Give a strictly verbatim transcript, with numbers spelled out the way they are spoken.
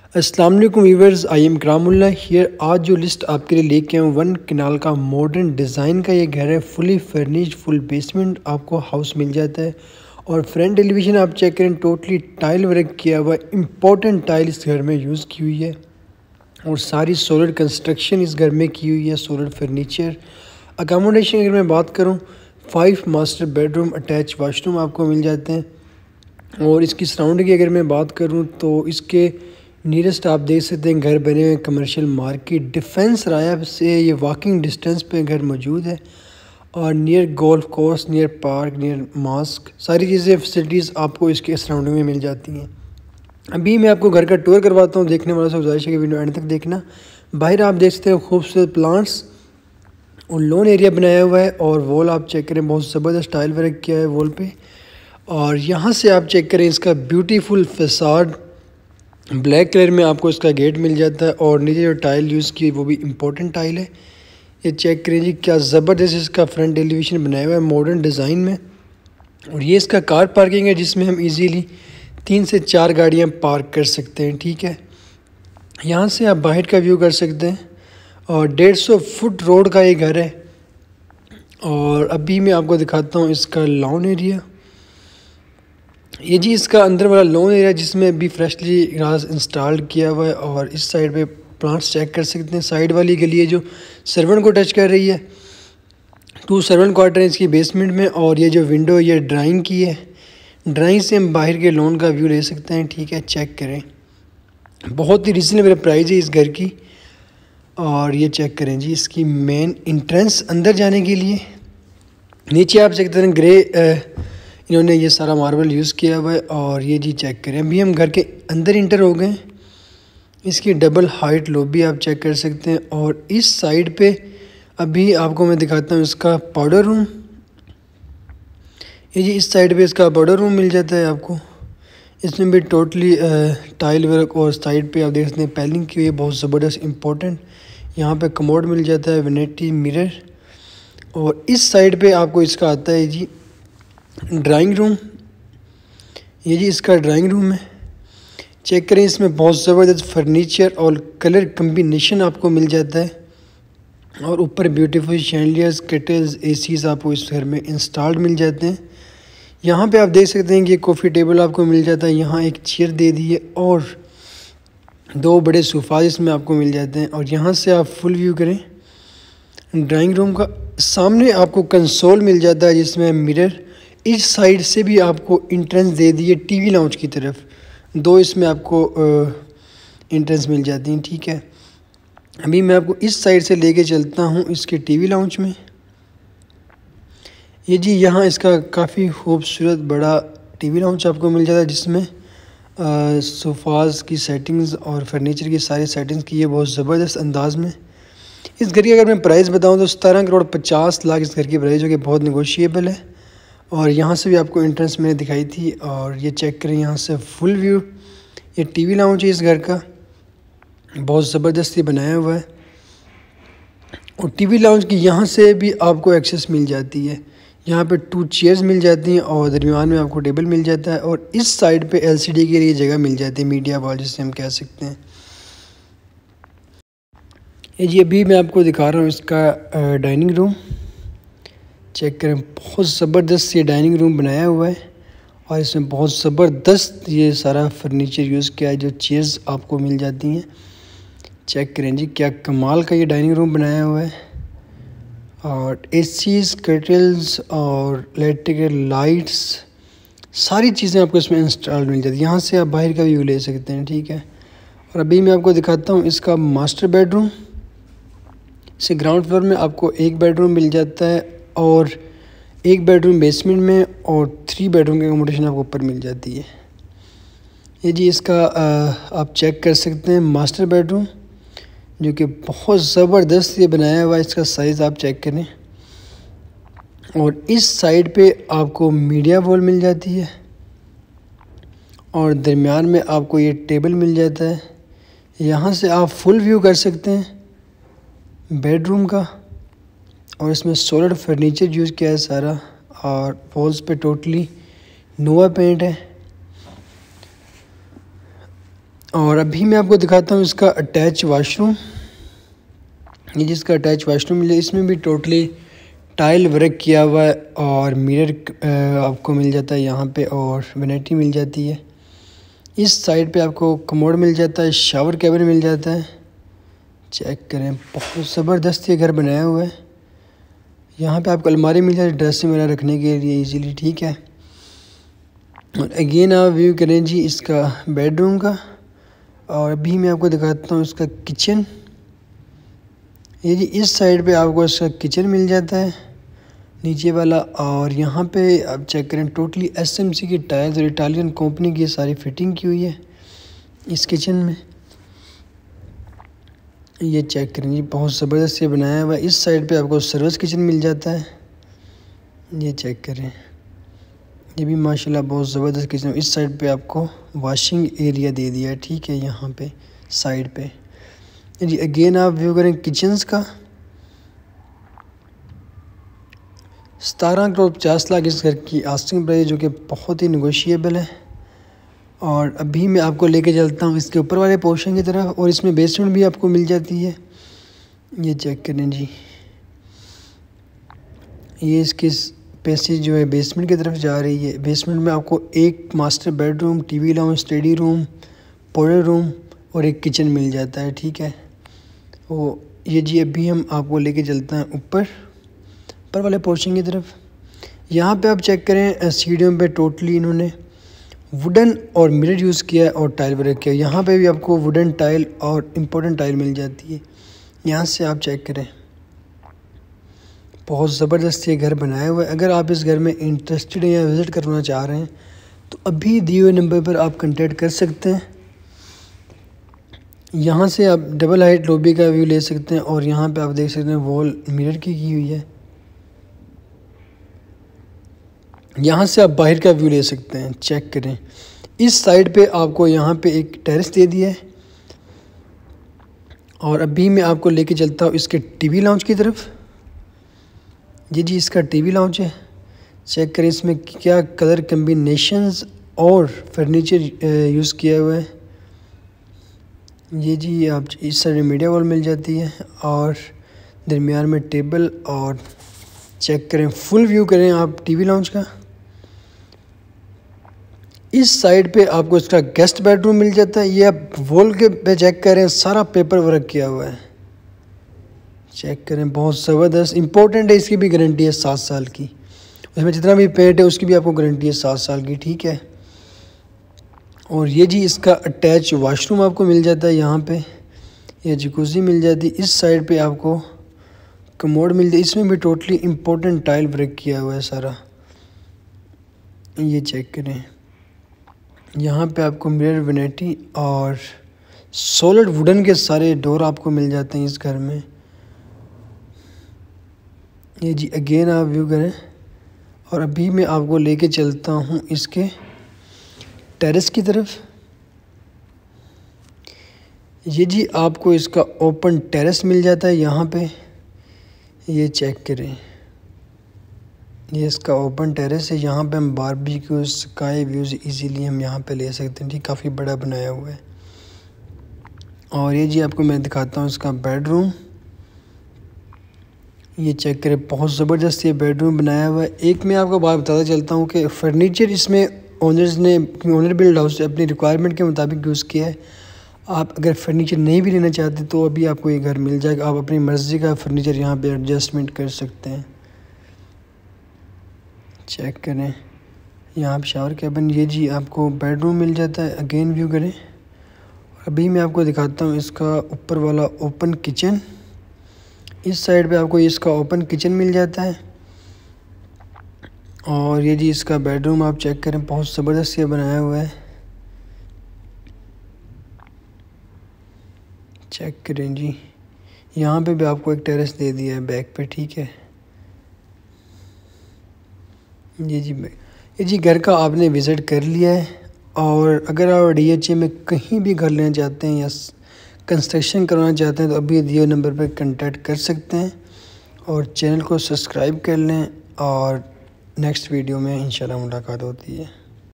अस्सलाम वालेकुम viewers, I am Karamullah here. आज जो लिस्ट आपके लिए लेके आए वन कनाल का मॉडर्न डिज़ाइन का ये घर है। फुली फर्निश्ड, फुल बेसमेंट आपको हाउस मिल जाता है। और फ्रंट एलिवेशन आप चेक करें, टोटली टाइल वर्क किया हुआ, इम्पोर्टेंट टाइल इस घर में यूज़ की हुई है। और सारी सोलर कंस्ट्रक्शन इस घर में की हुई है, सोलर फर्नीचर। अकामोडेशन अगर मैं बात करूँ, five master bedroom attach washroom आपको मिल जाते हैं। और इसकी सराउंडिंग की अगर मैं बात करूँ तो इसके नियरेस्ट आप देख सकते हैं घर बने हुए कमर्शियल मार्केट डिफेंस राया से ये वॉकिंग डिस्टेंस पे घर मौजूद है। और near golf course, near park, near mosque, सारी चीज़ें फैसिलिटीज़ आपको इसके सराउंडिंग में मिल जाती हैं। अभी मैं आपको घर का टूर करवाता हूँ। देखने वालों से गुजारिश है कि वीडियो एंड तक देखना। बाहर आप देख सकते हैं खूबसूरत प्लांट्स और लॉन एरिया बनाया हुआ है। और वॉल आप चेक करें, बहुत ज़बरदस्त टाइल वर्क किया है वॉल पे। और यहाँ से आप चेक करें इसका ब्यूटीफुल फसाड, ब्लैक कलर में आपको इसका गेट मिल जाता है। और नीचे जो टाइल यूज़ की वो भी इम्पोर्टेंट टाइल है। ये चेक करें जी, क्या ज़बरदस्त इसका फ्रंट एलिवेशन बनाया हुआ है मॉडर्न डिज़ाइन में। और ये इसका कार पार्किंग है जिसमें हम इजीली तीन से चार गाड़ियाँ पार्क कर सकते हैं। ठीक है, यहाँ से आप बाहर का व्यू कर सकते हैं। और डेढ़ सौ फुट रोड का ये घर है। और अभी मैं आपको दिखाता हूँ इसका लॉन एरिया। ये जी इसका अंदर वाला लॉन एरिया जिसमें अभी फ्रेशली ग्रास इंस्टॉल्ड किया हुआ है। और इस साइड पे प्लांट्स चेक कर सकते हैं। साइड वाली गली है जो सर्वेंट को टच कर रही है। टू सर्वेंट क्वार्टर है इसकी बेसमेंट में। और ये जो विंडो है ये ड्राइंग की है। ड्राइंग से हम बाहर के लॉन का व्यू ले सकते हैं। ठीक है, चेक करें, बहुत ही रिजनेबल प्राइस है इस घर की। और ये चेक करें जी इसकी मेन इंट्रेंस अंदर जाने के लिए। नीचे आप चेक करें ग्रे इन्होंने ये सारा मार्बल यूज़ किया हुआ है। और ये जी चेक करें, अभी हम घर के अंदर इंटर हो गए। इसकी डबल हाइट लॉबी आप चेक कर सकते हैं। और इस साइड पे अभी आपको मैं दिखाता हूँ इसका पाउडर रूम। ये जी इस साइड पे इसका पाउडर रूम मिल जाता है आपको। इसमें भी टोटली टाइल वर्क और साइड पे आप देख सकते हैं पैलिंग की हुई है, बहुत ज़बरदस्त इंपॉर्टेंट। यहाँ पे कमोड मिल जाता है, वेनेटी मिरर। और इस साइड पे आपको इसका आता है जी ड्राइंग रूम। ये जी इसका ड्राइंग रूम है। चेक करें, इसमें बहुत ज़बरदस्त फर्नीचर और कलर कम्बिनेशन आपको मिल जाता है। और ऊपर ब्यूटीफुल शैंडलियर्स, केटल्स, एसीज़ आपको इस घर में इंस्टॉल्ड मिल जाते हैं। यहाँ पे आप देख सकते हैं कि कॉफ़ी टेबल आपको मिल जाता है। यहाँ एक चेयर दे दी है और दो बड़े सोफ़ा इसमें आपको मिल जाते हैं। और यहाँ से आप फुल व्यू करें ड्राइंग रूम का, सामने आपको कंसोल मिल जाता है जिसमें मिरर। इस साइड से भी आपको इंट्रेंस दे दी है टीवी लाउंज की तरफ। दो इसमें आपको इंट्रेंस मिल जाती हैं। ठीक है, अभी मैं आपको इस साइड से लेके चलता हूँ इसके टीवी लाउंज में। ये जी यहाँ इसका काफ़ी खूबसूरत बड़ा टीवी लाउंज आपको मिल जाता है जिसमें सोफ़ाज़ की सेटिंग्स और फर्नीचर की सारी सेटिंग्स की है बहुत ज़बरदस्त अंदाज में। इस घर की अगर मैं प्राइस बताऊँ तो सतारह करोड़ पचास लाख इस घर की प्राइस, जो कि बहुत निगोशिएबल है। और यहाँ से भी आपको एंट्रेंस मैंने दिखाई थी। और ये चेक करें यहाँ से फुल व्यू। ये टीवी लाउंज है इस घर का, बहुत ज़बरदस्ती बनाया हुआ है। और टीवी लाउंज की यहाँ से भी आपको एक्सेस मिल जाती है। यहाँ पे टू चेयर्स मिल जाती हैं और दरमियान में आपको टेबल मिल जाता है। और इस साइड पे एलसीडी के लिए जगह मिल जाती है, मीडिया वॉल जिसे हम कह सकते हैं। ये जी अभी मैं आपको दिखा रहा हूँ इसका डाइनिंग रूम। चेक करें, बहुत ज़बरदस्त ये डाइनिंग रूम बनाया हुआ है। और इसमें बहुत ज़बरदस्त ये सारा फर्नीचर यूज़ किया है, जो चेयर्स आपको मिल जाती हैं। चेक करें जी, क्या कमाल का ये डाइनिंग रूम बनाया हुआ है। और एसीज़, कर्टल्स और इलेक्ट्रिकल लाइट्स, सारी चीज़ें आपको इसमें इंस्टॉल मिल जाती हैं। यहाँ से आप बाहर का व्यू ले सकते हैं। ठीक है, और अभी मैं आपको दिखाता हूँ इसका मास्टर बेडरूम। इसे ग्राउंड फ्लोर में आपको एक बेडरूम मिल जाता है और एक बेडरूम बेसमेंट में और थ्री बेडरूम की अकोमोडेशन आपको ऊपर मिल जाती है। ये जी इसका आ, आप चेक कर सकते हैं मास्टर बेडरूम, जो कि बहुत ज़बरदस्त ये बनाया हुआ है। इसका साइज़ आप चेक करें। और इस साइड पे आपको मीडिया वॉल मिल जाती है। और दरमियान में आपको ये टेबल मिल जाता है। यहाँ से आप फुल व्यू कर सकते हैं बेडरूम का। और इसमें सोलर फर्नीचर यूज़ किया है सारा। और वॉल्स पे टोटली नोवा पेंट है। और अभी मैं आपको दिखाता हूँ इसका अटैच वाशरूम। ये जिसका अटैच वाशरूम मिले, इसमें भी टोटली टाइल वर्क किया हुआ है और मिरर आपको मिल जाता है यहाँ पे और वैनिटी मिल जाती है। इस साइड पे आपको कमोड मिल जाता है, शावर कैबिन मिल जाता है। चेक करें, बहुत ज़बरदस्त ये घर बनाया हुआ है। यहाँ पे आपको अलमारी मिल जाती है ड्रेसिंग वगैरह रखने के लिए इजीली, ठीक है। और अगेन आप व्यू करें जी इसका बेडरूम का। और अभी मैं आपको दिखाता हूँ इसका किचन। ये जी इस साइड पे आपको इसका किचन मिल जाता है नीचे वाला। और यहाँ पे आप चेक करें, टोटली एसएमसी की टाइल्स और इटालियन कंपनी की सारी फिटिंग की हुई है इस किचन में। ये चेक करें जी, बहुत ज़बरदस्त ये बनाया हुआ है। इस साइड पे आपको सर्विस किचन मिल जाता है। ये चेक करें, ये भी माशाल्लाह बहुत ज़बरदस्त किचन। इस साइड पे आपको वॉशिंग एरिया दे दिया है, ठीक है। यहाँ पे साइड पे जी अगेन आप व्यू करें किचन्स का। सतारह करोड़ पचास लाख इस घर की आस्किंग प्राइस, जो कि बहुत ही नेगोशिएबल है। और अभी मैं आपको लेके चलता हूँ इसके ऊपर वाले पोर्शन की तरफ, और इसमें बेसमेंट भी आपको मिल जाती है। ये चेक करें जी, ये इसकी पैसेज जो है बेसमेंट की तरफ जा रही है। बेसमेंट में आपको एक master bedroom, TV lounge, study room, powder room और एक किचन मिल जाता है, ठीक है। तो ये जी अभी हम आपको लेके चलते हैं ऊपर ऊपर वाले पोर्शन की तरफ। यहाँ पे आप चेक करें, सीढ़ियों पे टोटली इन्होंने वुडन और मिरर यूज़ किया है और टाइल वर्क किया है। यहाँ पे भी आपको वुडन टाइल और इम्पोर्टेंट टाइल मिल जाती है। यहाँ से आप चेक करें, बहुत ज़बरदस्त ये घर बनाया हुआ है। अगर आप इस घर में इंटरेस्टेड हैं या विज़िट करना चाह रहे हैं तो अभी दिए हुए नंबर पर आप कांटेक्ट कर सकते हैं। यहाँ से आप डबल हाइट लॉबी का व्यू ले सकते हैं। और यहाँ पे आप देख सकते हैं वॉल मिरर की की हुई है। यहाँ से आप बाहर का व्यू ले सकते हैं। चेक करें, इस साइड पे आपको यहाँ पे एक टेरेस दे दिया है। और अभी मैं आपको लेके चलता हूँ इसके टीवी लाउंज की तरफ। जी जी इसका टीवी लाउंज है। चेक करें इसमें क्या कलर कम्बिनेशंस और फर्नीचर यूज़ किया हुआ है। ये जी आप इस साइड मीडिया वॉल मिल जाती है और दरमियान में टेबल। और चेक करें, फुल व्यू करें आप टीवी लाउंज का। इस साइड पे आपको इसका गेस्ट बेडरूम मिल जाता है। ये आप वॉल के पे चेक करें, सारा पेपर वर्क किया हुआ है। चेक करें, बहुत ज़बरदस्त। इंपॉर्टेंट है, इसकी भी गारंटी है सात साल की। उसमें जितना भी पेंट है उसकी भी आपको गारंटी है सात साल की, ठीक है। और ये जी इसका अटैच वाशरूम आपको मिल जाता है। यहाँ पे ये जकूज़ी मिल जाती है। इस साइड पे आपको कमोड मिल जाती है। इसमें भी टोटली इम्पोर्टेंट टाइल वर्क किया हुआ है सारा। ये चेक करें, यहाँ पे आपको मिरर, वैनिटी और सॉलिड वुडन के सारे डोर आपको मिल जाते हैं इस घर में। ये जी अगेन आप व्यू करें। और अभी मैं आपको लेके चलता हूँ इसके टेरेस की तरफ। ये जी आपको इसका ओपन टेरेस मिल जाता है यहाँ पे। ये चेक करें, ये इसका ओपन टेरेस है। यहाँ पे हम बारबेक्यू, स्काई व्यूज़ इजीली हम यहाँ पे ले सकते हैं, ठीक। काफ़ी बड़ा बनाया हुआ है। और ये जी आपको मैं दिखाता हूँ इसका बेडरूम। ये चेक करें, बहुत ज़बरदस्त ये बेडरूम बनाया हुआ है। एक मैं आपको बात बताता चलता हूँ कि फ़र्नीचर इसमें ओनर्स ने, ओनर बिल्ड हाउस अपनी रिक्वायरमेंट के मुताबिक यूज़ किया है। आप अगर फर्नीचर नहीं भी लेना चाहते तो अभी आपको ये घर मिल जाएगा। आप अपनी मर्ज़ी का फ़र्नीचर यहाँ पे एडजस्टमेंट कर सकते हैं। चेक करें, यहाँ पे शावर कैबिन। ये जी आपको बेडरूम मिल जाता है। अगेन व्यू करें। अभी मैं आपको दिखाता हूँ इसका ऊपर वाला ओपन किचन। इस साइड पे आपको इसका ओपन किचन मिल जाता है। और ये जी इसका बेडरूम आप चेक करें, बहुत ज़बरदस्त ये बनाया हुआ है। चेक करें जी, यहाँ पे भी आपको एक टेरेस दे दिया है बैक पे, ठीक है। ये जी ये जी घर का आपने विज़िट कर लिया है। और अगर आप डी एच ए में कहीं भी घर लेना चाहते हैं या कंस्ट्रक्शन करवाना चाहते हैं तो अभी दिए नंबर पर कांटेक्ट कर सकते हैं। और चैनल को सब्सक्राइब कर लें। और नेक्स्ट वीडियो में इंशाल्लाह मुलाकात होती है।